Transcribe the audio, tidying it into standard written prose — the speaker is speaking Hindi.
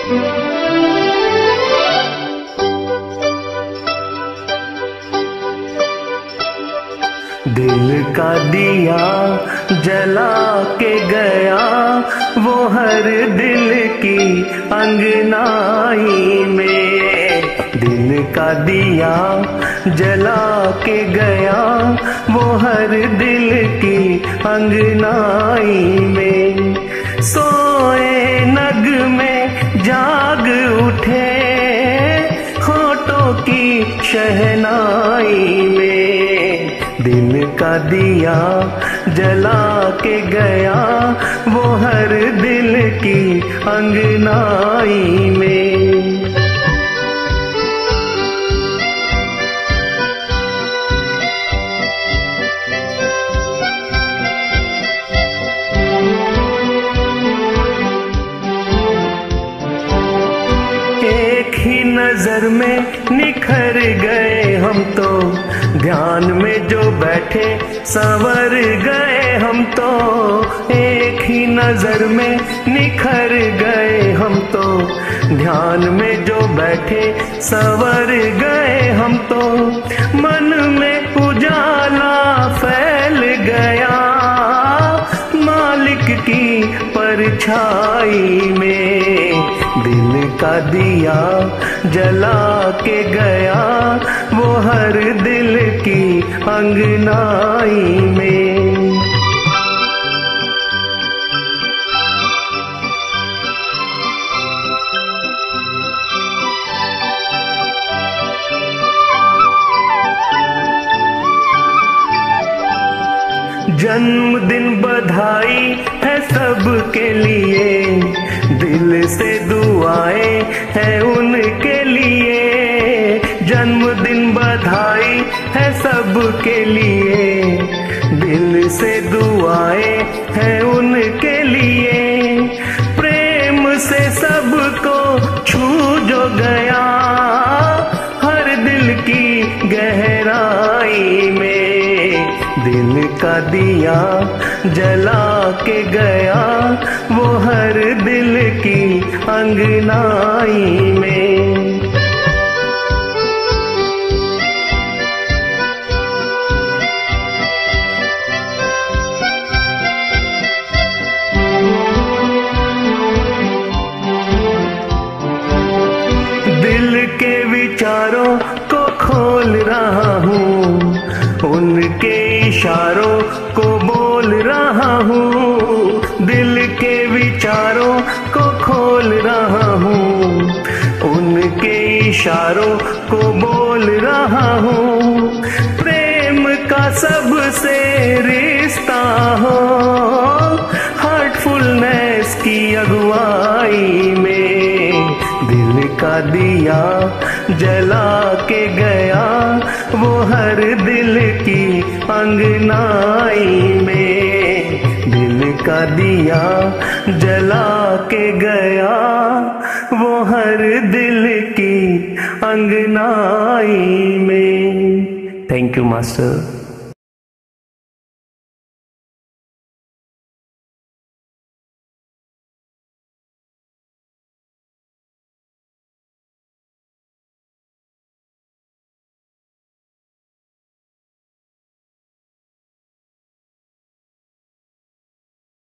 दिल का दिया जला के गया वो हर दिल की अंगनाई में। दिल का दिया जला के गया वो हर दिल की अंगनाई में। सोए नग में जाग उठे होठों की शहनाई में। दिल का दिया जला के गया वो हर दिल की अंगनाई में। एक ही नजर में निखर गए हम तो, ध्यान में जो बैठे संवर गए हम तो। एक ही नजर में निखर गए हम तो, ध्यान में जो बैठे संवर गए हम तो। मन में उजाला फैल गया मालिक की परछाई में। दिल का दिया जला के गया वो हर दिल की अंगनाई में। जन्मदिन बधाई है सबके लिए, दिल से दुआएं हैं उनके लिए। जन्मदिन बधाई है सबके लिए, दिल से दुआएं हैं उनके लिए। प्रेम से सबको छू जो गया हर दिल की गहराई में। दिल का दिया जला के गया वो हर दिल की अंगनाई में। दिल के विचारों को खोल रहा हूँ, उनके इशारों को बोल रहा हूँ। दिल के विचारों को खोल रहा हूँ, उनके इशारों को बोल रहा हूँ। प्रेम का सबसे रिश्ता हो हार्टफुलनेस की अगुवाई में। दिल का दिया जला के गया वो हर दिल की अंगनाई में। दिल का दिया जला के गया वो हर दिल की अंगनाई में। Thank you master.